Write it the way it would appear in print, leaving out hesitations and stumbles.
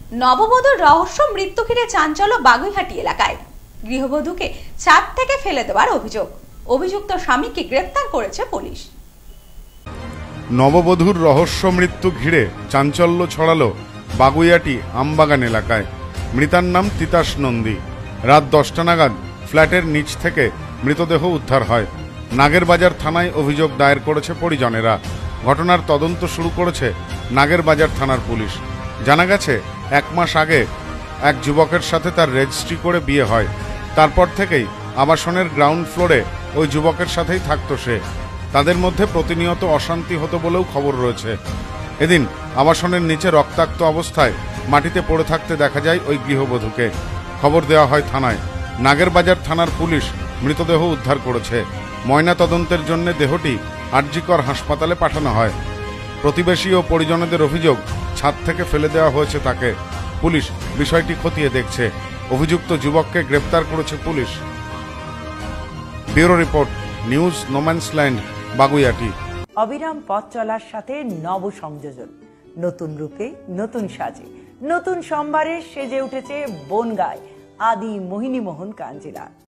নববধূর রহস্য মৃত্যু ঘিরে চাঞ্চল্য বাগুইহাটি এলাকায়। গৃহবধূকে ছাদ থেকে ফেলে দেওয়ার অভিযোগ। অভিযুক্ত স্বামীকে গ্রেফতার করেছে পুলিশ। নববধূর রহস্য মৃত্যু ঘিরে চাঞ্চল্য ছড়ালো বাগুইহাটি আমবাগান এলাকায়। মৃতার নাম তিতাস নন্দী। রাত 10টা নাগাদ ফ্ল্যাটের নিচ থেকে মৃতদেহ উদ্ধার হয়। নাগেরবাজার থানায় অভিযোগ দায়ের করেছে পরিজনেরা। ঘটনার তদন্ত শুরু করেছে নাগেরবাজার থানার পুলিশ। জানা গেছে 1 মাস আগে এক যুবকের সাথে তার রেজিস্ট্রি করে বিয়ে হয়। তারপর থেকেই আবাসনের গ্রাউন্ড ফ্লোরে ওই যুবকের সাথেই থাকতো সে। তাদের মধ্যে প্রতিনিয়ত অশান্তি হতো বলেও খবর রয়েছে। এদিন আবাসনের নিচে রক্তাক্ত অবস্থায় মাটিতে পড়ে থাকতে দেখা যায় ওই গৃহবধূকে। খবর দেওয়া হয় থানায়। নাগেরবাজার থানার পুলিশ মৃতদেহ উদ্ধার করেছে। ময়না তদন্তের জন্য দেহটি আরজিকর হাসপাতালে পাঠানো হয়। প্রতিবেশী ও পরিজনদের অভিযোগ, ছাদ থেকে ফেলে দেওয়া হয়েছে তাকে। পুলিশ বিষয়টি খতিয়ে দেখছে। অভিযুক্ত যুবককে গ্রেফতার করেছে পুলিশ। Bureau report, news no man's land, Baguiati. অবিরাম পথ চলার সাথে নব সংযোজন, নতুন রূপে নতুন সাজে, নতুন সম্ভারে সেজে উঠেছে বনগায় আদি মোহিনী মোহন কাঞ্জিলা।